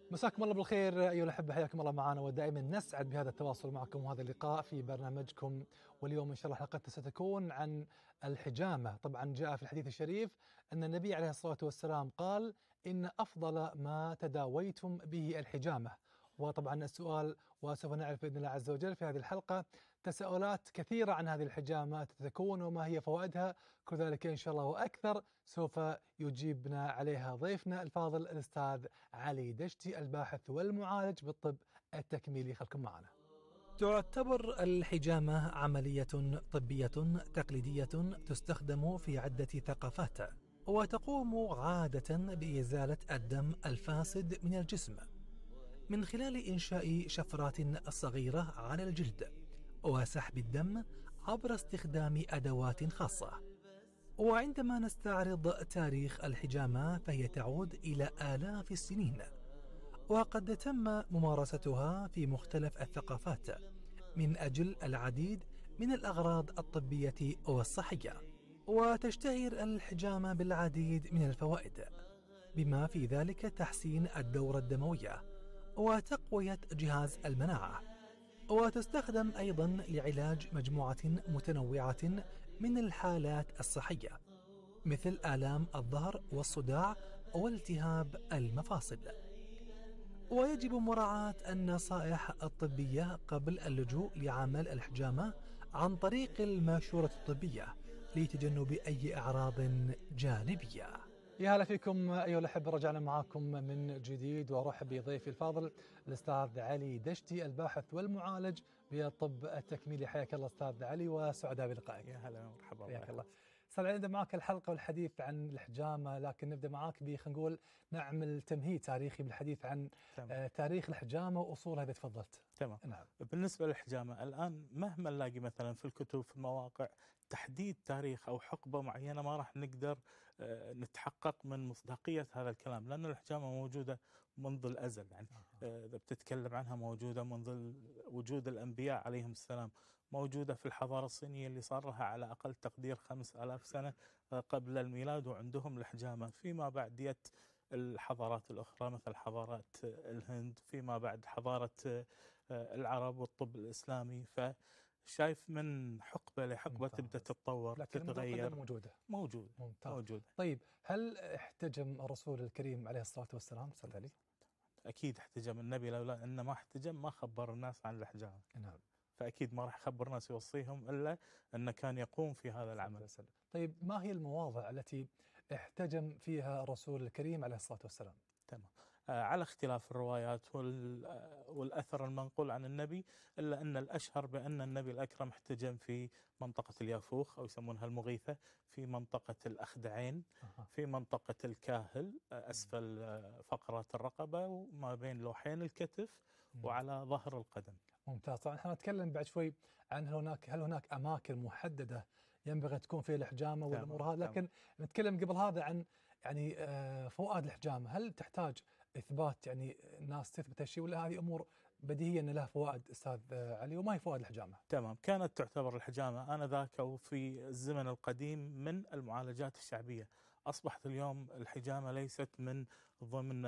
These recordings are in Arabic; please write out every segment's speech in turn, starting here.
مساكم الله بالخير أيها الأحبة، حياكم الله معنا، ودائما نسعد بهذا التواصل معكم وهذا اللقاء في برنامجكم. واليوم إن شاء الله حلقتنا ستكون عن الحجامة. طبعا جاء في الحديث الشريف أن النبي عليه الصلاة والسلام قال إن أفضل ما تداويتم به الحجامة. وطبعا السؤال، وسوف نعرف بإذن الله عز وجل في هذه الحلقة تساؤلات كثيرة عن هذه الحجامة تتكون وما هي فوائدها، كذلك إن شاء الله وأكثر سوف يجيبنا عليها ضيفنا الفاضل الأستاذ علي دشتي، الباحث والمعالج بالطب التكميلي. خلكم معنا. تعتبر الحجامة عملية طبية تقليدية تستخدم في عدة ثقافات، وتقوم عادة بإزالة الدم الفاسد من الجسم من خلال إنشاء شفرات صغيرة على الجلد وسحب الدم عبر استخدام أدوات خاصة. وعندما نستعرض تاريخ الحجامة فهي تعود إلى آلاف السنين، وقد تم ممارستها في مختلف الثقافات من أجل العديد من الأغراض الطبية والصحية. وتشتهر الحجامة بالعديد من الفوائد، بما في ذلك تحسين الدورة الدموية وتقوية جهاز المناعة، وتستخدم أيضا لعلاج مجموعة متنوعة من الحالات الصحية مثل آلام الظهر والصداع والتهاب المفاصل. ويجب مراعاة النصائح الطبية قبل اللجوء لعمل الحجامة عن طريق المشورة الطبية لتجنب أي أعراض جانبية. يا هلا فيكم أيها الأحبة، رجعنا معاكم من جديد، وأرحب بضيفي الفاضل الأستاذ علي دشتي، الباحث والمعالج بالطب التكميلي. حياك الله أستاذ علي، وسعداء بلقائك. يا هلا ومرحبا. حياك الله. صار عندنا معك الحلقة والحديث عن الحجامة، لكن نبدأ معك خلينا نقول نعمل تمهيد تاريخي بالحديث عن تاريخ الحجامة وأصولها إذا تفضلت. تمام. نعم. بالنسبة للحجامة الآن مهما نلاقي مثلا في الكتب في المواقع تحديد تاريخ أو حقبة معينة ما راح نقدر نتحقق من مصداقية هذا الكلام، لأن الحجامة موجودة منذ الأزل. يعني إذا بتتكلم عنها موجودة منذ وجود الأنبياء عليهم السلام، موجودة في الحضارة الصينية اللي صار لها على أقل تقدير 5000 سنة قبل الميلاد وعندهم الحجامة. فيما بعد يت الحضارات الأخرى مثل حضارات الهند، فيما بعد حضارة العرب والطب الإسلامي. فشايف من حقبة لحقبة تبدأ تتطور تتغير. موجودة. موجودة. طيب، هل احتجم الرسول الكريم عليه الصلاة والسلام أستاذ علي؟ أكيد احتجم النبي، لولا أنه ما احتجم ما خبر الناس عن الحجامة. نعم. فأكيد ما راح يخبر الناس يوصيهم إلا أنه كان يقوم في هذا العمل. طيب، ما هي المواضع التي احتجم فيها الرسول الكريم عليه الصلاة والسلام؟ تمام. على اختلاف الروايات والأثر المنقول عن النبي، إلا أن الأشهر بأن النبي الأكرم احتجم في منطقة اليافوخ أو يسمونها المغيثة، في منطقة الأخدعين، في منطقة الكاهل أسفل فقرة الرقبة وما بين لوحين الكتف وعلى ظهر القدم. ممتاز. طبعا احنا نتكلم بعد شوي عن هل هناك أماكن محددة ينبغي تكون فيها الحجامة والأمور هذه، لكن نتكلم قبل هذا عن يعني فوائد الحجامة. هل تحتاج إثبات، يعني الناس تثبت هالشيء، ولا هذه أمور بديهية أن لها فوائد أستاذ علي؟ وما هي فوائد الحجامة؟ تمام. كانت تعتبر الحجامة آنذاك وفي الزمن القديم من المعالجات الشعبية. أصبحت اليوم الحجامة ليست من ضمن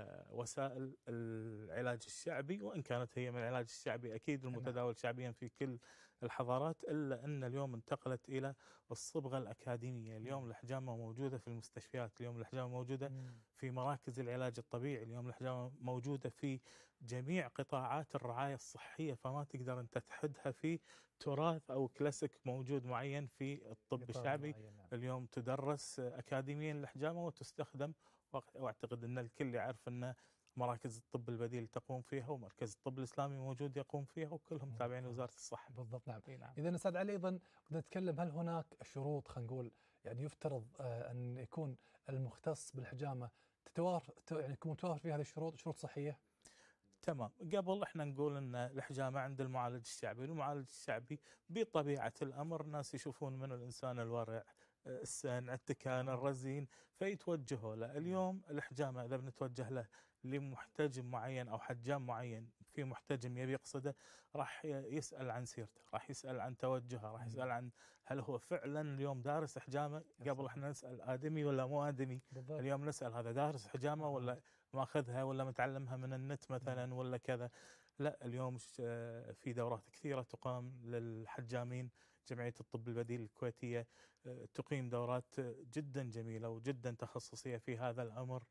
وسائل العلاج الشعبي، وإن كانت هي من العلاج الشعبي أكيد المتداول شعبيا في كل الحضارات، إلا أن اليوم انتقلت إلى الصبغة الأكاديمية. اليوم الحجامة موجودة في المستشفيات، اليوم الحجامة موجودة في مراكز العلاج الطبيعي، اليوم الحجامة موجودة في جميع قطاعات الرعاية الصحية. فما تقدر أنت تحدها في تراث أو كلاسيك موجود معين في الطب الشعبي. اليوم تدرس أكاديميا الحجامة وتستخدم، واعتقد أن الكل يعرف أن مراكز الطب البديل تقوم فيها ومركز الطب الإسلامي موجود يقوم فيها، وكلهم تابعين لوزارة الصحة. بالضبط. نعم. إذا أستاذ علي أيضا نتكلم، هل هناك شروط، خلينا نقول يعني يفترض أن يكون المختص بالحجامة يعني يكون متوافر في هذه الشروط، شروط صحية؟ تمام. قبل احنا نقول ان الحجامة عند المعالج الشعبي، المعالج الشعبي بطبيعة الامر الناس يشوفون من الانسان الورع السن، التكان، الرزين، فيتوجهوا له. اليوم الحجامة إذا بنتوجه له لمحتجم معين أو حجام معين، في محتجم يبي يقصده، راح يسأل عن سيرته، راح يسأل عن توجهه، راح يسأل عن هل هو فعلا اليوم دارس حجامة. قبل احنا نسأل آدمي ولا مو آدمي، بالضبط. اليوم نسأل هذا دارس حجامة ولا ماخذها ولا متعلمها من النت مثلا ولا كذا. لا، اليوم في دورات كثيرة تقام للحجامين. جمعية الطب البديل الكويتية تقيم دورات جدا جميلة وجدا تخصصية في هذا الأمر.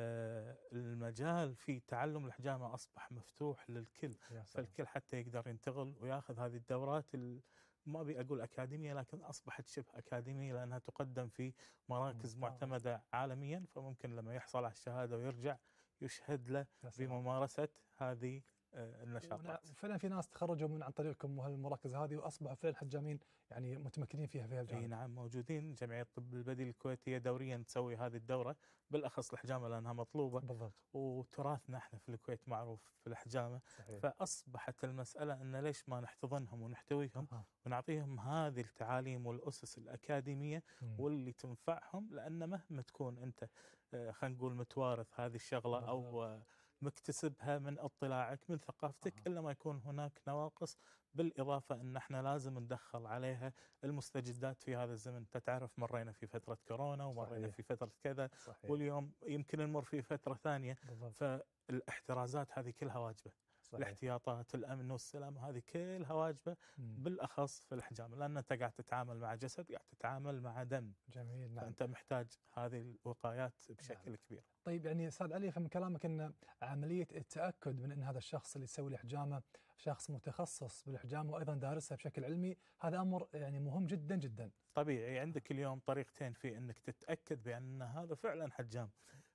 المجال في تعلم الحجامة أصبح مفتوح للكل، فالكل حتى يقدر ينتقل وياخذ هذه الدورات. ما أبي أقول أكاديمية، لكن أصبحت شبه أكاديمية لأنها تقدم في مراكز معتمدة عالميا، فممكن لما يحصل على الشهادة ويرجع يشهد له بممارسة هذه النشاطات. فعلا في ناس تخرجوا من عن طريقكم وهالمراكز هذه واصبحوا فعلا حجامين يعني متمكنين فيها في هالجانب. اي نعم، موجودين. جمعية الطب البديل الكويتية دوريا تسوي هذه الدورة، بالاخص الحجامة لانها مطلوبة. بالضبط. وتراثنا احنا في الكويت معروف في الحجامة. صحيح. فاصبحت المسألة ان ليش ما نحتضنهم ونحتويهم ونعطيهم هذه التعاليم والاسس الاكاديمية واللي تنفعهم، لان مهما تكون انت خلينا نقول متوارث هذه الشغلة او مكتسبها من اطلاعك من ثقافتك، إلا ما يكون هناك نواقص. بالإضافة أن احنا لازم ندخل عليها المستجدات في هذا الزمن. أنت تعرف مرينا في فترة كورونا ومرينا في فترة كذا. واليوم يمكن نمر في فترة ثانية. فالاحترازات هذه كلها واجبة. الاحتياطات، الأمن والسلام، هذه كلها واجبة. بالأخص في الحجامة، لأن أنت قاعد تتعامل مع جسد، قاعد تتعامل مع دم. جميل. نعم. فأنت محتاج هذه الوقايات بشكل كبير. طيب يعني أستاذ علي، فمن كلامك أن عملية التأكد من أن هذا الشخص اللي يسوي الحجامة شخص متخصص بالحجامة وأيضا دارسها بشكل علمي، هذا أمر يعني مهم جدا جدا. طبيعي. عندك اليوم طريقتين في أنك تتأكد بأن هذا فعلا حجام.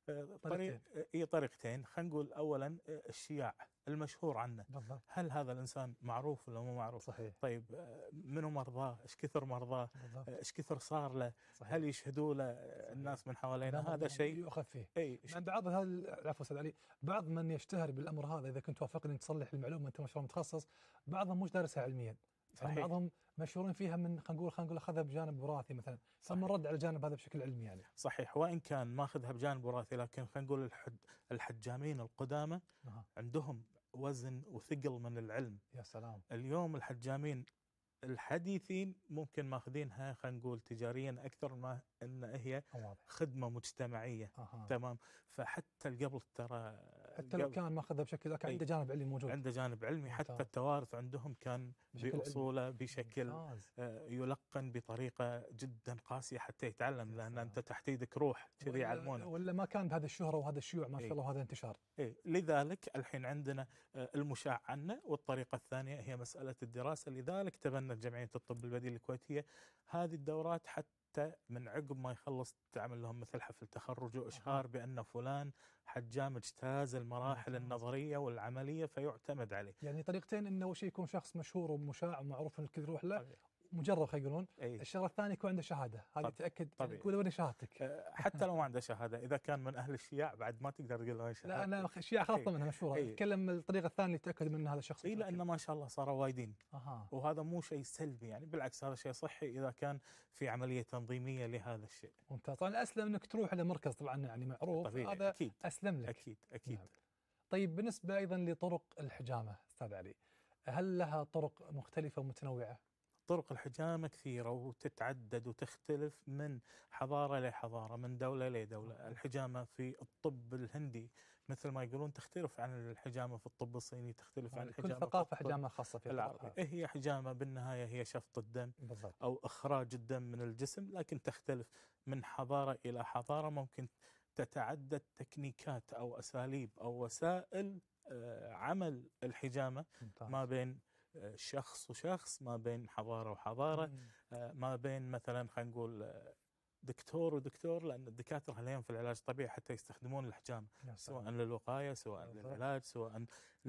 طريقتين. خلينا نقول أولا الشياع المشهور عنه. بالضبط. هل هذا الإنسان معروف ولا مو معروف؟ صحيح. طيب منو مرضاه؟ إيش كثر مرضاه؟ إيش كثر صار له؟ صحيح. هل يشهدوا له الناس من حوالينا؟ هذا شيء يؤخذ فيه. عند بعض العفو أستاذ علي، بعض من يشتهر بالأمر هذا، إذا كنت توافقني تصلح المعلومة أنت مشروع متخصص، بعضهم مش دارسها علميا. يعني بعضهم مشهورين فيها من خلينا نقول أخذها بجانب وراثي مثلا، ثم رد على الجانب هذا بشكل علمي يعني. صحيح. وإن كان ماخذها بجانب وراثي، لكن خلينا نقول الحجامين القدامى عندهم وزن وثقل من العلم. يا سلام. اليوم الحجامين الحديثين ممكن ماخذينها خلينا نقول تجاريا اكثر ما ان هي خدمه مجتمعيه. تمام. فحتى قبل ترى حتى لو كان ماخذها بشكل عنده جانب علمي موجود، عنده جانب علمي. حتى التوارث عندهم كان باصوله بشكل يلقن بطريقه جدا قاسيه حتى يتعلم، لان انت تحت ايدك روح كذي يعلمونه. ولا ما كان بهذه الشهره وهذا الشيوع ما شاء الله وهذا الانتشار. لذلك الحين عندنا المشاع عنه. والطريقه الثانيه هي مساله الدراسه. لذلك تبنت جمعيه الطب البديل الكويتيه هذه الدورات، حتى من عقب ما يخلص تعمل لهم مثل حفل تخرج وإشهار بأن فلان حجام اجتاز المراحل النظرية والعملية فيعتمد عليه. يعني طريقتين، إنه أول شيء يكون شخص مشهور ومشاع ومعروف إن الكل يروح له، مجرب خلينا يقولون. الشغله الثانيه يكون عنده شهاده، هذه تاكد تقول وين شهادتك. حتى لو ما عنده شهاده، اذا كان من اهل الشياع بعد ما تقدر تقول له شهاده. لا انا الشياع خلاص منها مشهوره. اتكلم الطريقه الثانيه اللي تاكد من هذا الشخص. لان ما شاء الله صاروا وايدين. وهذا مو شيء سلبي يعني، بالعكس هذا شيء صحي اذا كان في عمليه تنظيميه لهذا الشيء. ممتاز. طبعا الاسلم انك تروح لمركز طبعا يعني معروف. طبيعي. هذا أكيد. اسلم لك. اكيد. نعم. طيب بالنسبه ايضا لطرق الحجامه استاذ علي، هل لها طرق مختلفه ومتنوعه؟ طرق الحجامة كثيرة وتتعدد وتختلف من حضارة لحضارة، من دولة لدولة. الحجامة في الطب الهندي مثل ما يقولون تختلف عن الحجامة في الطب الصيني، تختلف عن الحجامة كل ثقافة حجامة خاصة في العربي. هي حجامة بالنهاية هي شفط الدم بالضبط. أو إخراج الدم من الجسم، لكن تختلف من حضارة إلى حضارة. ممكن تتعدد تكنيكات أو أساليب أو وسائل عمل الحجامة ما بين شخص وشخص، ما بين حضارة وحضارة، ما بين مثلا خلينا نقول دكتور ودكتور، لأن الدكاترة اليوم في العلاج الطبيعي حتى يستخدمون الحجامة سواء للوقاية سواء للعلاج سواء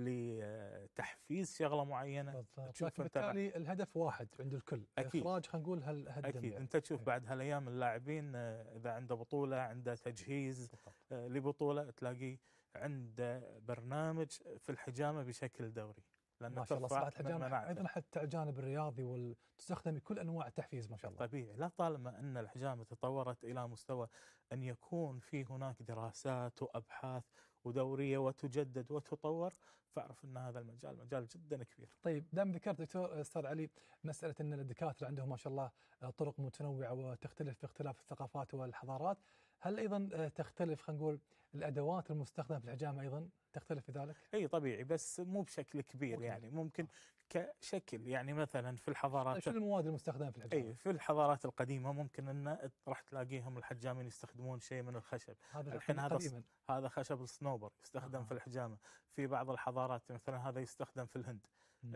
لتحفيز شغلة معينة. بالضبط. لكن بالتالي الهدف واحد عند الكل. أكيد. إخراج خلينا نقول هالدم. أكيد. يعني. أنت تشوف بعد هالأيام اللاعبين إذا عنده بطولة، عنده تجهيز لبطولة، تلاقي عنده برنامج في الحجامة بشكل دوري، لأن ما شاء الله ترفع أصبحت الحجامة مناعته. أيضا حتى الجانب الرياضي وتستخدم بكل أنواع التحفيز ما شاء الله. طبيعي، لا طالما أن الحجامة تطورت إلى مستوى أن يكون في هناك دراسات وأبحاث ودورية وتجدد وتطور، فاعرف أن هذا المجال مجال جدا كبير. طيب دام ذكرت دكتور أستاذ علي مسألة أن الدكاترة عندهم ما شاء الله طرق متنوعة وتختلف باختلاف الثقافات والحضارات، هل أيضا تختلف خلينا نقول الأدوات المستخدمة في الحجامة أيضا تختلف في ذلك؟ اي طبيعي، بس مو بشكل كبير يعني، ممكن كشكل يعني مثلا في الحضارات. طيب شو المواد المستخدمة في الحجامة؟ اي في الحضارات القديمه ممكن ان راح تلاقيهم الحجامين يستخدمون شيء من الخشب. هذا الحين قديما. هذا خشب الصنوبر يستخدم في الحجامه. في بعض الحضارات مثلا هذا يستخدم في الهند.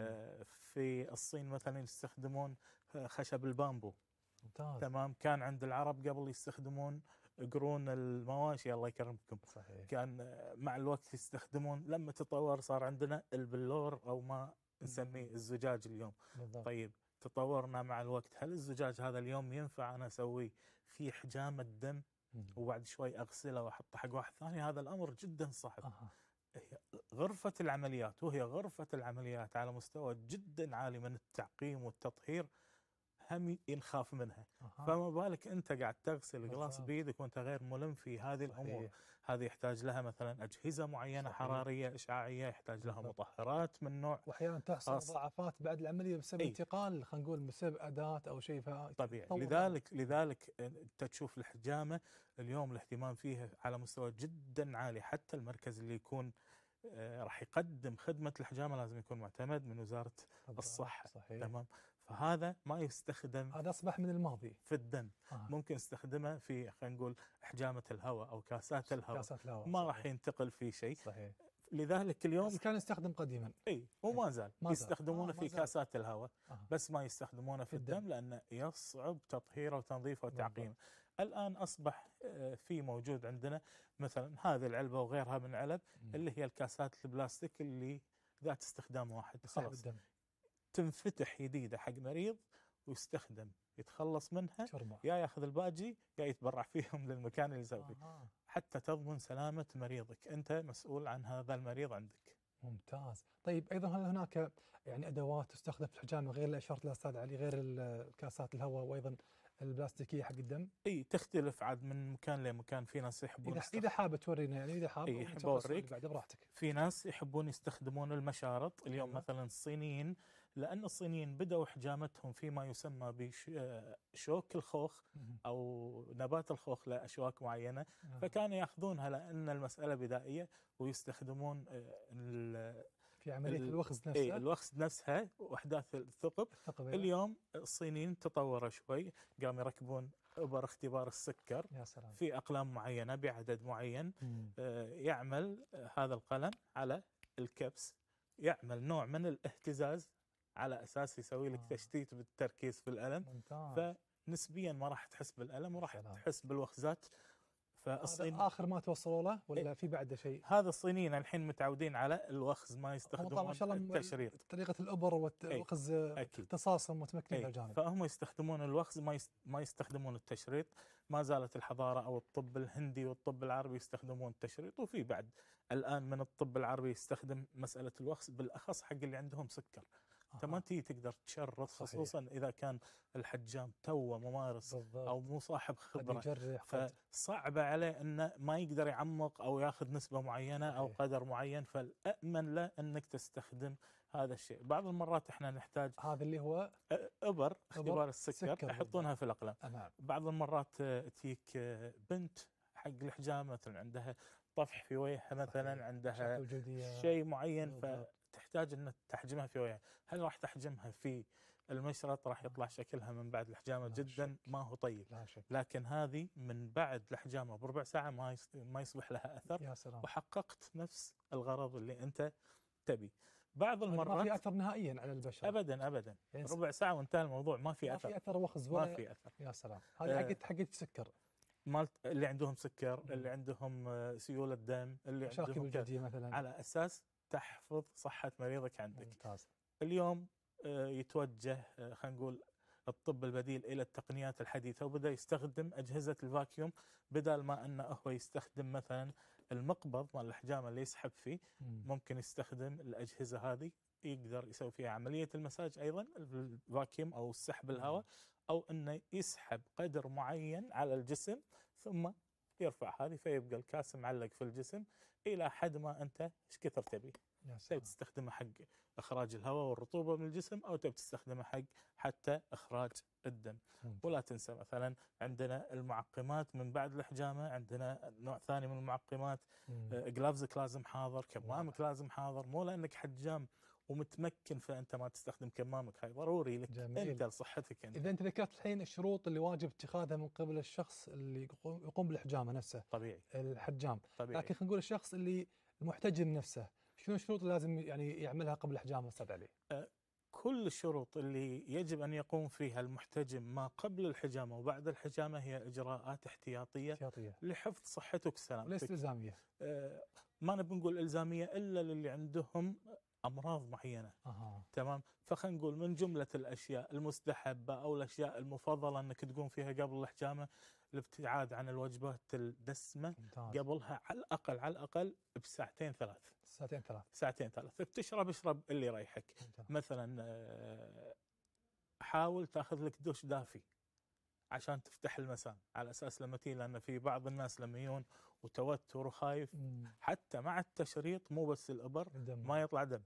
في الصين مثلا يستخدمون خشب البامبو. ممتاز. تمام. كان عند العرب قبل يستخدمون قرون المواشي، الله يكرمكم. صحيح. كان مع الوقت يستخدمون، لما تطور صار عندنا البلور او ما نسميه الزجاج اليوم. بالضبط. طيب تطورنا مع الوقت، هل الزجاج هذا اليوم ينفع انا اسويه في حجامة دم وبعد شوي اغسله واحطه حق واحد ثاني؟ هذا الامر جدا صعب. هي غرفة العمليات، وهي غرفة العمليات على مستوى جدا عالي من التعقيم والتطهير، هم ينخاف منها. فما بالك انت قاعد تغسل القلاص بيدك وانت غير ملم في هذه الامور. هذه يحتاج لها مثلا اجهزه معينه. صحيح. حراريه اشعاعيه، يحتاج لها مطهرات من نوع، واحيانا تحصل مضاعفات بعد العمليه بسبب انتقال، خلينا نقول بسبب اداه او شيء. طبيعي. لذلك انت تشوف الحجامه اليوم الاهتمام فيها على مستوى جدا عالي. حتى المركز اللي يكون راح يقدم خدمه الحجامه لازم يكون معتمد من وزاره الصحه. صحيح. تمام. فهذا ما يستخدم، هذا اصبح من الماضي في الدم. ممكن استخدمه في خلينا نقول حجامه الهواء او كاسات الهواء. ما راح ينتقل في شيء. صحيح. لذلك اليوم بس كان يستخدم قديما. اي وما زال يستخدمونه في كاسات الهواء. بس ما يستخدمونه في الدم لانه يصعب تطهيره وتنظيفه وتعقيمه. الان اصبح في موجود عندنا مثلا هذه العلبه وغيرها من العلب اللي هي الكاسات البلاستيك اللي ذات استخدام واحد. خلاص تنفتح جديده حق مريض ويستخدم، يتخلص منها شربة. يا ياخذ الباجي يا يتبرع فيهم للمكان اللي يسوي. حتى تضمن سلامة مريضك، أنت مسؤول عن هذا المريض عندك. ممتاز. طيب أيضا هل هناك يعني أدوات تستخدم في الحجامة غير اللي أشرت لها أستاذ علي، غير الكاسات الهواء وأيضا البلاستيكية حق الدم؟ اي تختلف عاد من مكان لمكان. في ناس يحبون إذا حاب تورينا، يعني إذا حاب اوريك بعد براحتك. في ناس يحبون يستخدمون المشارط اليوم. مثلا الصينيين، لأن الصينيين بدأوا حجامتهم فيما يسمى بشوك الخوخ أو نبات الخوخ لأشواك معينة. فكانوا يأخذونها لأن المسألة بدائية ويستخدمون في عملية الوخز نفسها. الوخز نفسها وأحداث الثقب. اليوم الصينيين تطوروا شوي، قاموا يركبون إبر اختبار السكر. يا سلام. في أقلام معينة بعدد معين. يعمل هذا القلم على الكبس، يعمل نوع من الاهتزاز على أساس يسوي لك تشتيت بالتركيز في الألم. ممتاز. فنسبيا ما راح تحس بالألم وراح تحس بالوخزات. فالصين آخر ما توصلوا له ولا في بعده شيء؟ هذا الصينيين الحين متعودين على الوخز، ما يستخدمون ما شاء الله التشريط. طريقة الإبر والوخز اختصاصهم متمكنين في الجانب. فهم يستخدمون الوخز، ما يستخدمون التشريط. ما زالت الحضارة أو الطب الهندي والطب العربي يستخدمون التشريط، وفي بعد الآن من الطب العربي يستخدم مسألة الوخز بالأخص حق اللي عندهم سكر. ما تقدر تشرط، خصوصا إذا كان الحجام توه ممارس أو مو صاحب خبرة، فصعب عليه أنه ما يقدر يعمق أو ياخذ نسبة معينة أو قدر معين. فالأأمن له أنك تستخدم هذا الشيء. بعض المرات احنا نحتاج هذا اللي هو إبر اختبار السكر يحطونها في الأقلام. بعض المرات تيك بنت حق الحجام مثلا عندها طفح في وجهها مثلا، عندها شيء معين، تحتاج أن تحجمها في وجهها. هل راح تحجمها في المشرط راح يطلع شكلها من بعد الحجامة جدا ما هو طيب. لكن هذه من بعد الحجامة بربع ساعة ما يصبح لها أثر. يا سلام. وحققت نفس الغرض اللي أنت تبي. بعض المرات ما في أثر نهائيا على البشرة أبدا أبدا. ربع ساعة وانتهى الموضوع، ما في أثر. ما في أثر وخز ما في أثر. يا سلام. هذه حقت السكر، اللي عندهم سكر، اللي عندهم سيولة دم، اللي عندهم الجلدية مثلا، على أساس تحفظ صحة مريضك عندك. ممتاز. اليوم يتوجه خلينا نقول الطب البديل إلى التقنيات الحديثة، وبدأ يستخدم أجهزة الفاكيوم بدل ما أنه هو يستخدم مثلا المقبض مال الحجامة اللي يسحب فيه. ممكن يستخدم الأجهزة هذه يقدر يسوي فيها عملية المساج أيضا الفاكيوم أو سحب الهواء، أو أنه يسحب قدر معين على الجسم ثم يرفع هذه، فيبقى الكاس معلق في الجسم إلى حد ما أنت إيش كثر تبي. تبي تستخدمه حق إخراج الهواء والرطوبة من الجسم، أو تبي تستخدمه حق حتى إخراج الدم. ولا تنسى مثلا عندنا المعقمات من بعد الحجامة، عندنا نوع ثاني من المعقمات. جلافزك لازم حاضر، كمامك لازم حاضر، مو لأنك حجام ومتمكن فأنت ما تستخدم كمامك، هاي ضروري لك جميل. أنت لصحتك أنت. إذا أنت ذكرت الحين الشروط اللي واجب اتخاذها من قبل الشخص اللي يقوم بالحجامة نفسه، طبيعي الحجام طبيعي. لكن خلينا نقول الشخص اللي المحتجم نفسه، شنو الشروط اللي لازم يعني يعملها قبل الحجامة أستاذ علي؟ كل الشروط اللي يجب أن يقوم فيها المحتجم ما قبل الحجامة وبعد الحجامة هي إجراءات احتياطية لحفظ صحتك وسلامتك، وليست إلزامية. ما نبي نقول إلزامية إلا للي عندهم أمراض معينة. تمام. فخلينا نقول من جملة الأشياء المستحبة أو الأشياء المفضلة أنك تقوم فيها قبل الحجامة الابتعاد عن الوجبات الدسمة قبلها على الأقل بساعتين ثلاث. ساعتين ثلاث. اشرب اللي يريحك. مثلا حاول تاخذ لك دش دافي عشان تفتح المسام، على اساس لما تيجي، لان في بعض الناس لما يجون وتوتر وخايف حتى مع التشريط مو بس الابر ما يطلع دم.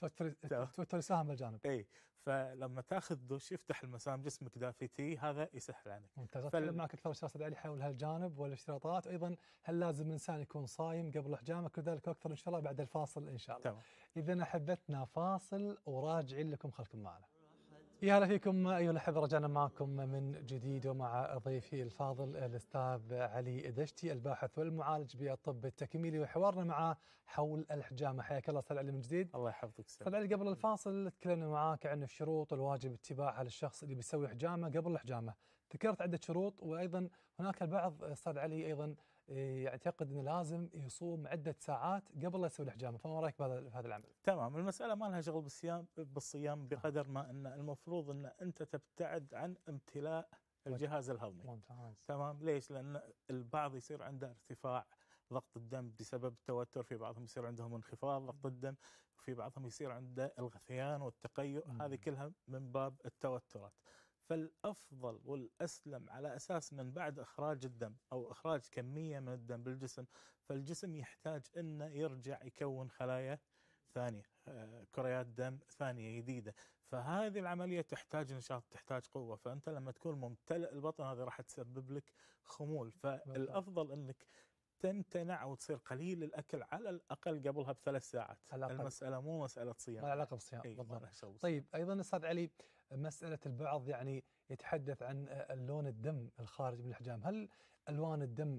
توتر يساهم بالجانب. اي، فلما تاخذ دش يفتح المسام جسمك دافي، هذا يسهل عليك. ممتاز. اتكلم معك اكثر استاذ علي حول هالجانب والاشتراطات، ايضا هل لازم الانسان يكون صايم قبل الحجامه، كذلك اكثر ان شاء الله بعد الفاصل ان شاء الله. تمام. اذا احبتنا فاصل وراجعين لكم، خلكم معنا. يا هلا فيكم ايها الاحبه، رجعنا معكم من جديد ومع ضيفي الفاضل الاستاذ علي دشتي، الباحث والمعالج بالطب التكميلي، وحوارنا معه حول الحجامه. حياك الله استاذ علي من جديد. الله يحفظك استاذ علي، قبل الفاصل تكلمنا معاك عن الشروط الواجب اتباعها للشخص اللي بيسوي حجامه قبل الحجامه، ذكرت عده شروط، وايضا هناك البعض استاذ علي ايضا يعتقد انه لازم يصوم عده ساعات قبل لا يسوي الحجامه، فما رايك بهذا العمل؟ تمام. المساله ما لها شغل بالصيام بقدر ما ان المفروض ان انت تبتعد عن امتلاء الجهاز الهضمي. ممتاز. تمام. ليش؟ لان البعض يصير عنده ارتفاع ضغط الدم بسبب التوتر، في بعضهم يصير عندهم انخفاض ضغط الدم، وفي بعضهم يصير عنده الغثيان والتقيؤ، هذه كلها من باب التوترات. فالأفضل والأسلم على أساس من بعد إخراج الدم أو إخراج كمية من الدم بالجسم، فالجسم يحتاج أنه يرجع يكون خلايا ثانية، كريات دم ثانية جديدة. فهذه العملية تحتاج نشاط، تحتاج قوة. فأنت لما تكون ممتلئ البطن هذا راح تسبب لك خمول. فالأفضل أنك تمتنع أو تصير قليل الأكل على الأقل قبلها ب3 ساعات. المسألة مو مسألة صيام، ما علاقة بالصيام. طيب أيضا أستاذ علي، مسألة البعض يعني يتحدث عن اللون الدم الخارج من الحجام، هل ألوان الدم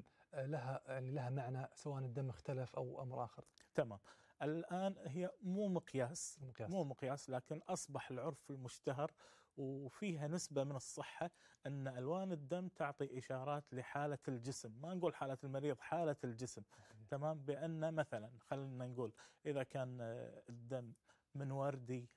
لها معنى سواء الدم اختلف أو أمر آخر؟ تمام. الآن هي مو مقياس، لكن أصبح العرف المشتهر وفيها نسبة من الصحة أن ألوان الدم تعطي إشارات لحالة الجسم، ما نقول حالة المريض، حالة الجسم. تمام. بأن مثلا خلينا نقول إذا كان الدم من وردي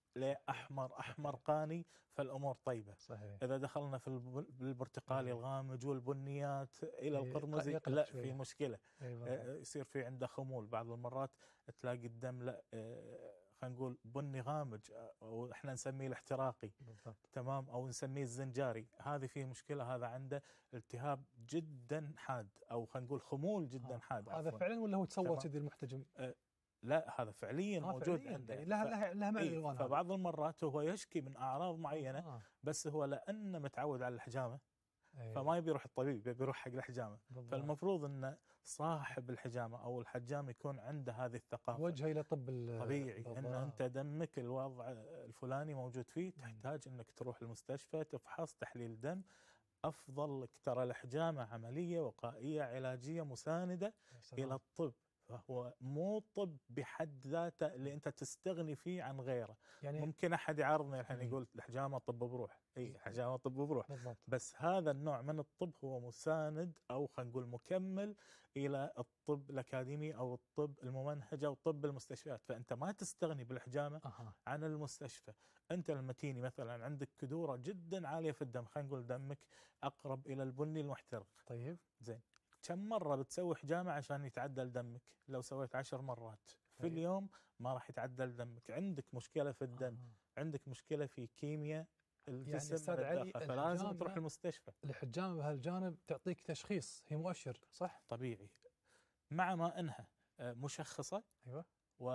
لأحمر قاني فالأمور طيبة. صحيح. إذا دخلنا في البرتقالي الغامج والبنيات إلى القرمزي لا في مشكلة. يصير في عنده خمول. بعض المرات تلاقي الدم لا خلينا نقول بني غامج، أو إحنا نسميه الاحتراقي. بالضبط. تمام. أو نسميه الزنجاري، هذه فيه مشكلة، هذا عنده التهاب جدا حاد، أو خلينا نقول خمول جدا حاد. هذا فعلا ولا هو تصور سيدي المحتجم؟ لا، هذا فعليا موجود عنده. يعني لها معنى. فبعض المرات هو يشكي من أعراض معينة بس هو لأنه متعود على الحجامة فما يبي يروح الطبيب، يبي يروح حق الحجامة. فالمفروض أن صاحب الحجامة أو الحجام يكون عنده هذه الثقافة، وجهه إلى طب طبيعي، أن أنت دمك الوضع الفلاني موجود فيه، تحتاج أنك تروح المستشفى تفحص تحليل دم. أفضل لك. ترى الحجامة عملية وقائية علاجية مساندة إلى الطب، فهو مو طب بحد ذاته اللي انت تستغني فيه عن غيره. يعني ممكن احد يعارضني الحين يقول الحجامه طب بروح، اي حجامه طب بروح، بس هذا النوع من الطب هو مساند او خلينا نقول مكمل الى الطب الاكاديمي او الطب الممنهج او طب المستشفيات. فانت ما تستغني بالحجامه عن المستشفى. انت لما تيني مثلا عندك كدوره جدا عاليه في الدم، خلينا نقول دمك اقرب الى البني المحترق، طيب زين، كم مرة بتسوي حجامة عشان يتعدل دمك؟ لو سويت 10 مرات في اليوم ما راح يتعدل دمك، عندك مشكلة في الدم، عندك مشكلة في كيمياء الجسم يعني أستاذ من علي الداخل، فلازم تروح المستشفى. الحجامة بهالجانب تعطيك تشخيص، هي مؤشر صح؟ طبيعي، مع ما انها مشخصة أيوة،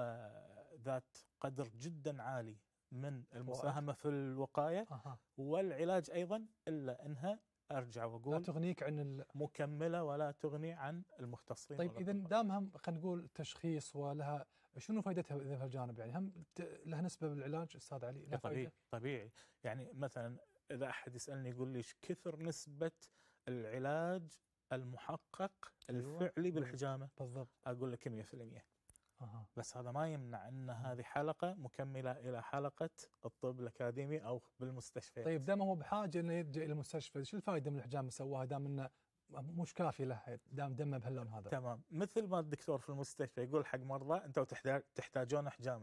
وذات قدر جدا عالي من المساهمة في الوقاية أها. والعلاج أيضا، إلا أنها أرجع وأقول لا تغنيك عن مكملة ولا تغني عن المختصين. طيب إذا دامها خلينا نقول تشخيص ولها، شنو فائدتها إذا بهالجانب؟ يعني هم لها نسبة بالعلاج أستاذ علي؟ لها طبيعي طبيعي. يعني مثلا إذا أحد يسألني يقول لي ايش كثر نسبة العلاج المحقق الفعلي بالحجامة، بالضبط أقول لك 100%. بس هذا ما يمنع أن هذه حلقة مكملة إلى حلقة الطب الأكاديمي أو بالمستشفى. طيب دام هو بحاجة إنه يلجأ إلى المستشفى، شو الفائدة من الحجامة اللي سواها دام إنه مش كافي له، دام دمه بهاللون هذا؟ تمام، مثل ما الدكتور في المستشفى يقول حق مرضى أنتوا تحتاجون حجامة.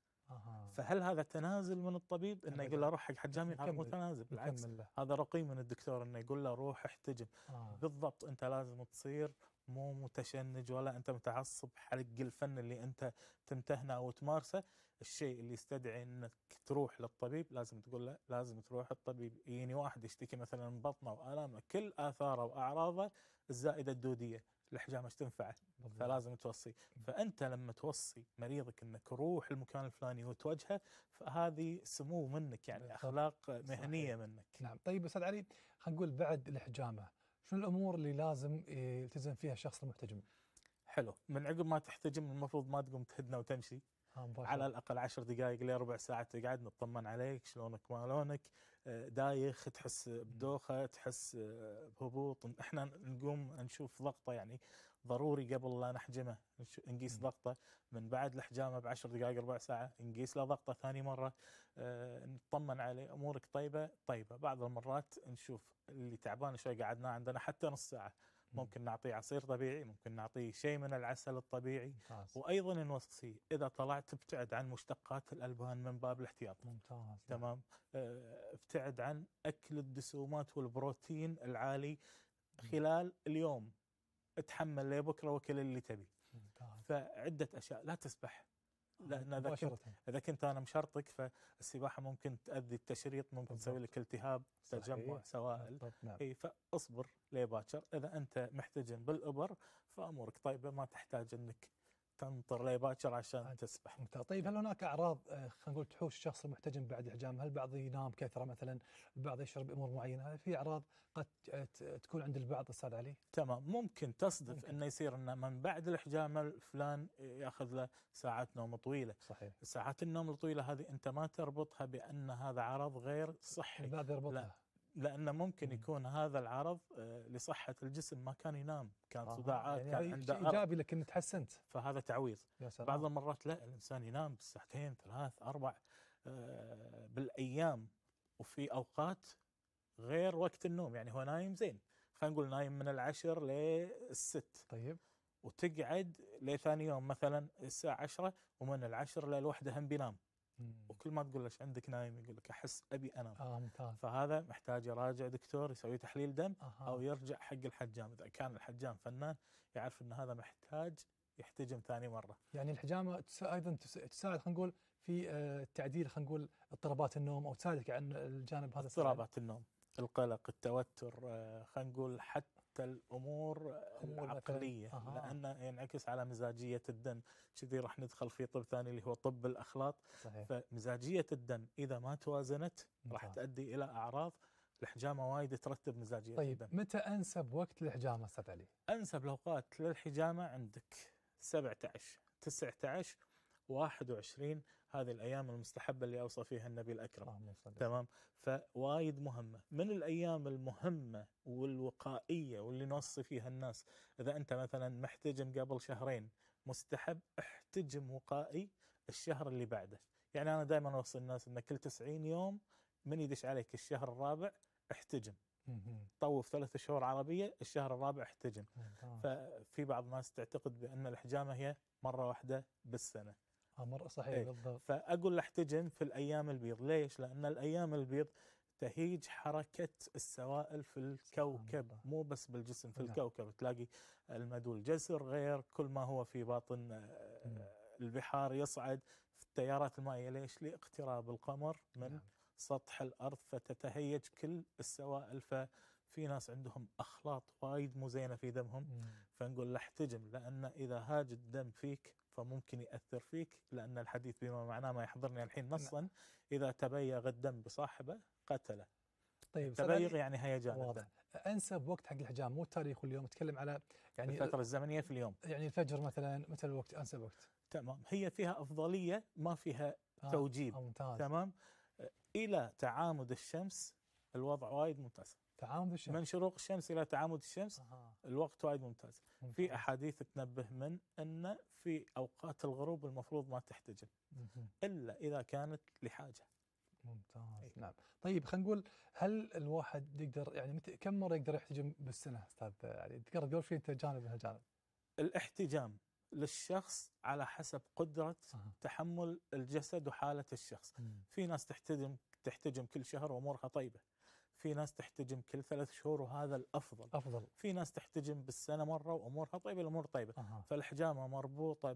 فهل هذا تنازل من الطبيب انه يقول له روح حق حجامي؟ هذا مو تنازل، بالعكس هذا رقي من الدكتور انه يقول له روح احتجم. بالضبط، انت لازم تصير مو متشنج ولا انت متعصب حق الفن اللي انت تمتهنه او تمارسه. الشيء اللي يستدعي انك تروح للطبيب لازم تقول له لازم تروح الطبيب. يعني واحد يشتكي مثلا من بطنه والامه، كل اثاره واعراضه الزائده الدوديه، الحجامه ايش تنفعه؟ فلازم توصي. فانت لما توصي مريضك انك روح المكان الفلاني وتوجهه، فهذه سمو منك، يعني اخلاق مهنيه منك. نعم. طيب استاذ علي، خلينا نقول بعد الحجامه شنو الامور اللي لازم يلتزم فيها الشخص المحتجم؟ حلو، من عقب ما تحتجم المفروض ما تقوم تهدنا وتمشي، على الاقل 10 دقائق الى ربع ساعه تقعد نطمن عليك، شلونك ما لونك، دايخ، تحس بدوخه، تحس بهبوط، احنا نقوم نشوف ضغطه. يعني ضروري قبل لا نحجمه نقيس ضغطه، من بعد الحجامه ب10 دقائق ربع ساعه نقيس له ضغطه ثاني مره، نطمن عليه امورك طيبه. بعض المرات نشوف اللي تعبان شوي قعدناه عندنا حتى نص ساعه، ممكن نعطيه عصير طبيعي، ممكن نعطيه شيء من العسل الطبيعي. ممتاز. وايضا نوصيه اذا طلعت ابتعد عن مشتقات الالبان من باب الاحتياط. ممتاز. تمام. ابتعد عن اكل الدسومات والبروتين العالي خلال اليوم، اتحمل لبكره وكل اللي تبي. ممتاز. فعده اشياء، لا تسبح، لان اذا كنت انا مشرطك فالسباحه ممكن تؤذي التشريط، ممكن تسوي لك التهاب، تجمع سوائل. نعم. اي، فاصبر لباكر. اذا انت محتجم بالابر فامورك طيبه، ما تحتاج انك تنطر لباكر عشان تسبح. طيب هل هناك اعراض خلينا نقول تحوش الشخص المحتجم بعد الحجامه؟ هل بعض ينام كثره مثلا، البعض يشرب امور معينه؟ هل في اعراض قد تكون عند البعض استاذ علي؟ تمام، ممكن تصدف انه يصير انه من بعد الحجامه فلان ياخذ له ساعات نوم طويله. صحيح. ساعات النوم الطويله هذه انت ما تربطها بان هذا عرض غير صحي. البعض يربطها. لا، لأنه ممكن يكون هذا العرض لصحة الجسم، ما كان ينام، كان صداعات، يعني كان عنده شيء إيجابي لكن تحسنت، فهذا تعويض. يا سلام. بعض المرات لا، الإنسان ينام بالساعتين 3 4 بالأيام، وفي أوقات غير وقت النوم. يعني هو نايم زين، خلينا نقول نايم من 10 ل6. طيب. وتقعد لثاني يوم مثلا الساعة 10، ومن 10 ل1 هم بينام. وكل ما تقول له ايش عندك نايم، يقول لك احس ابي انام. ممتاز. فهذا محتاج يراجع دكتور يسوي تحليل دم، او يرجع حق الحجام. اذا كان الحجام فنان يعرف ان هذا محتاج يحتجم ثاني مره. يعني الحجامه ايضا تساعد خلينا نقول في تعديل خلينا نقول اضطرابات النوم، او تساعدك عن الجانب هذا. اضطرابات النوم، القلق، التوتر، خلينا نقول حتى الامور العقليه، لانه ينعكس على مزاجيه الدم. كذي راح ندخل في طب ثاني اللي هو طب الاخلاط. صحيح. فمزاجيه الدم اذا ما توازنت راح تؤدي الى اعراض. الحجامه وايد ترتب مزاجيه الدم. طيب متى انسب وقت للحجامه استاذ علي؟ انسب الاوقات للحجامه عندك 17 19 21، هذه الأيام المستحبة اللي أوصى فيها النبي الأكرم. تمام. فوايد مهمة، من الأيام المهمة والوقائية واللي نوصي فيها الناس. إذا أنت مثلا محتجم قبل شهرين، مستحب احتجم وقائي الشهر اللي بعده. يعني أنا دائما أوصي الناس أن كل 90 يوم من يدش عليك الشهر الرابع احتجم. طوف 3 شهور عربية، الشهر الرابع احتجم. ففي بعض الناس تعتقد بأن الحجامة هي مرة واحدة بالسنة. مرة صحيح. بالضبط. فأقول له احتجم في الأيام البيض. ليش؟ لأن الأيام البيض تهيج حركة السوائل في الكوكب، مو بس بالجسم، في الكوكب. تلاقي المدول جسر غير كل ما هو في باطن البحار، يصعد في التيارات المائية. ليش؟ لاقتراب القمر من نعم. سطح الأرض، فتتهيج كل السوائل. ففي ناس عندهم أخلاط وايد مو زينة في دمهم، فنقول له احتجم، لأن إذا هاج الدم فيك فممكن يأثر فيك، لأن الحديث بما معناه ما يحضرني الحين نصا: إذا تبيغ الدم بصاحبه قتله. طيب التبيغ يعني هيجان واضح. الدم. انسب وقت حق الحجام مو التاريخ واليوم، نتكلم على يعني الفترة الزمنية في اليوم. يعني الفجر مثلا، متى الوقت انسب وقت؟ تمام، هي فيها أفضلية ما فيها توجيب. ممتاز. تمام. إلى تعامد الشمس الوضع وايد ممتاز. تعامد الشمس من شروق الشمس إلى تعامد الشمس الوقت وايد ممتاز. في أحاديث تنبه من أن في أوقات الغروب المفروض ما تحتجم إلا إذا كانت لحاجة. ممتاز. نعم. طيب خلينا نقول، هل الواحد يقدر يعني كم مرة يقدر يحتجم بالسنة أستاذ علي؟ ذكرت قبل شوي أنت جانب من هالجانب. الاحتجام للشخص على حسب قدرة تحمل الجسد وحالة الشخص. في ناس تحتجم كل شهر وأمورها طيبة، في ناس تحتجم كل 3 شهور وهذا الأفضل. في ناس تحتجم بالسنة مرة وأمورها طيبة، الأمور طيبة. فالحجامة مربوطة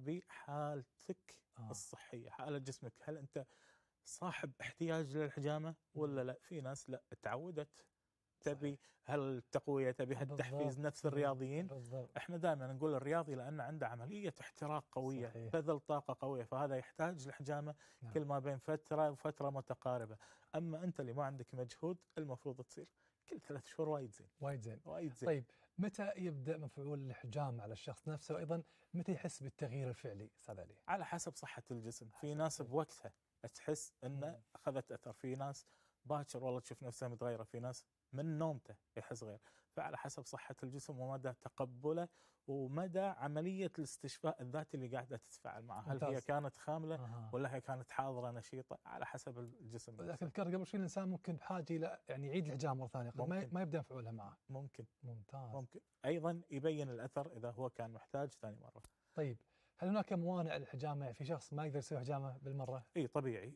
بحالتك الصحية، حالة جسمك. هل أنت صاحب احتياج للحجامة ولا لا؟ في ناس لا، تعودت تبي هالتقوية، تبي هالتحفيز، نفس الرياضيين. احنا دائما نقول الرياضي لأنه عنده عملية احتراق قوية، بذل طاقة قوية، فهذا يحتاج لحجامة كل ما بين فترة وفترة متقاربة. أما أنت اللي ما عندك مجهود المفروض تصير كل 3 شهور. وايد زين وايد زين وايد زين. طيب متى يبدأ مفعول الحجام على الشخص نفسه، وأيضا متى يحس بالتغيير الفعلي أستاذ علي؟ على حسب صحة الجسم. في ناس بوقتها تحس أنه أخذت أثر، في ناس باكر والله تشوف نفسها متغيرة، في ناس من نومته يحس غير. فعلى حسب صحة الجسم ومدى تقبله ومدى عملية الاستشفاء الذاتي اللي قاعدة تتفاعل معه. هل هي كانت خاملة ولا هي كانت حاضرة نشيطة؟ على حسب الجسم. لكن ذكرت قبل شوي الإنسان ممكن بحاجة إلى يعني يعيد الحجام مرة ثانية، ما يبدأ مفعولها معه. ممكن. ممتاز. ممكن أيضا يبين الأثر إذا هو كان محتاج ثاني مرة. طيب هل هناك موانع للحجامة؟ يعني في شخص ما يقدر يسوي حجامة بالمرة؟ اي طبيعي.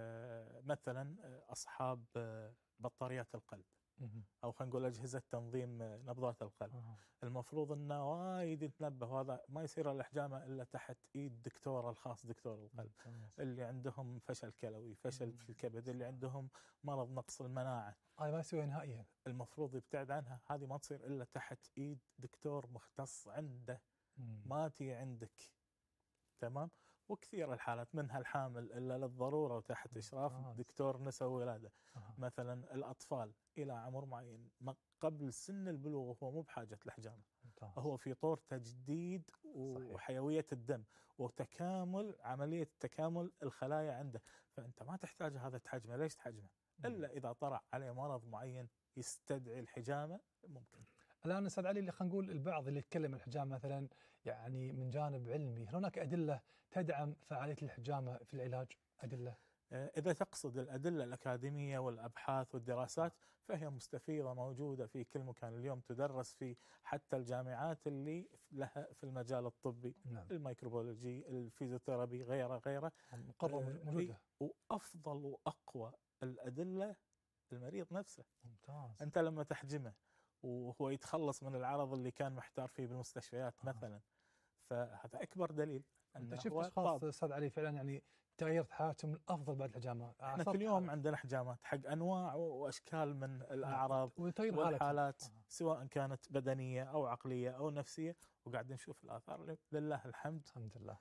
مثلا أصحاب بطاريات القلب، أو خلينا نقول أجهزة تنظيم نبضات القلب. المفروض أنه وايد يتنبه، وهذا ما يصير الحجامة إلا تحت إيد دكتور الخاص، دكتور القلب. اللي عندهم فشل كلوي، فشل في الكبد، اللي عندهم مرض نقص المناعة، هاي ما يسويها نهائيا، المفروض يبتعد عنها. هذه ما تصير إلا تحت إيد دكتور مختص عنده، ما تي عندك. تمام. وكثير الحالات منها الحامل إلا للضرورة وتحت إشراف دكتور نساء وولادة. مثلا الأطفال إلى عمر معين قبل سن البلوغ هو مو بحاجة لحجامة، هو في طور تجديد وحيوية الدم وتكامل عملية تكامل الخلايا عنده، فأنت ما تحتاج هذا تحجمه. ليش تحجمه؟ إلا إذا طرأ عليه مرض معين يستدعي الحجامة ممكن. الآن أستاذ علي، اللي خلينا نقول البعض اللي يتكلم عن الحجامة مثلا يعني من جانب علمي، هل هناك أدلة تدعم فعالية الحجامة في العلاج؟ أدلة؟ إذا تقصد الأدلة الأكاديمية والأبحاث والدراسات فهي مستفيضة، موجودة في كل مكان اليوم، تدرس في حتى الجامعات اللي لها في المجال الطبي. نعم. الميكروبيولوجي، الفيزيوثيرابي، غيره غيره مقرر موجودة. وأفضل وأقوى الأدلة المريض نفسه. ممتاز. أنت لما تحجمه وهو يتخلص من العرض اللي كان محتار فيه بالمستشفيات مثلا، فهذا أكبر دليل. أنت شفت أشخاص أستاذ علي فعلا يعني تغيرت حياتهم الأفضل بعد الحجامة؟ احنا كل يوم عندنا حجامات حق أنواع وأشكال من الأعراض والحالات، سواء كانت بدنية أو عقلية أو نفسية، وقاعد نشوف الآثار لله الحمد. الحمد لله.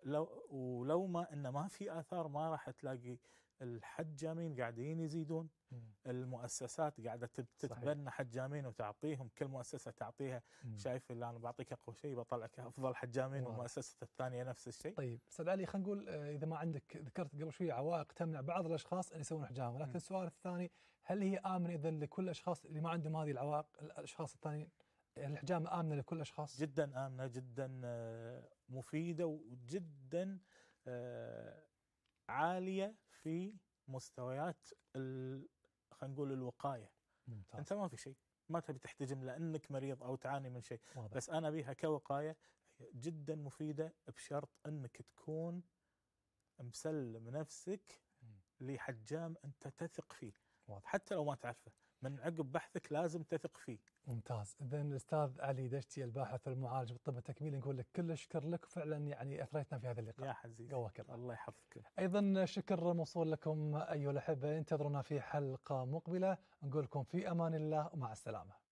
ولو ما في آثار ما راح تلاقي الحجامين قاعدين يزيدون. المؤسسات قاعدة تتبنى حجامين وتعطيهم، كل مؤسسة تعطيها. شايف اللي أنا بعطيك أقوى شيء بطلعك أفضل حجامين، والمؤسسة الثانية نفس الشيء. طيب أستاذ علي، خلينا نقول إذا ما عندك، ذكرت قبل شوي عوائق تمنع بعض الأشخاص أن يسوون حجامة، لكن السؤال الثاني، هل هي آمنة إذن لكل الأشخاص اللي ما عندهم هذه العوائق؟ الأشخاص الثانيين الحجامة آمنة لكل الأشخاص؟ جدا آمنة، جدا مفيدة، وجدا عالية في مستويات خلينا نقول الوقاية. ممتاز. أنت ما في شيء، ما تبي تحتجم لأنك مريض أو تعاني من شيء، واضح. بس أنا بيها كوقاية جدا مفيدة، بشرط أنك تكون مسلم نفسك لحجام أنت تثق فيه. واضح. حتى لو ما تعرفه، من عقب بحثك لازم تثق فيه. ممتاز. إذن الأستاذ علي دشتي الباحث والمعالج بالطب التكميلي، نقول لك كل الشكر لك، وفعلا يعني أثريتنا في هذا اللقاء. يا حزيزي قواك الله. الله يحفظك. أيضا شكر موصول لكم أيها الأحبة، انتظرونا في حلقة مقبلة، نقول لكم في أمان الله ومع السلامة.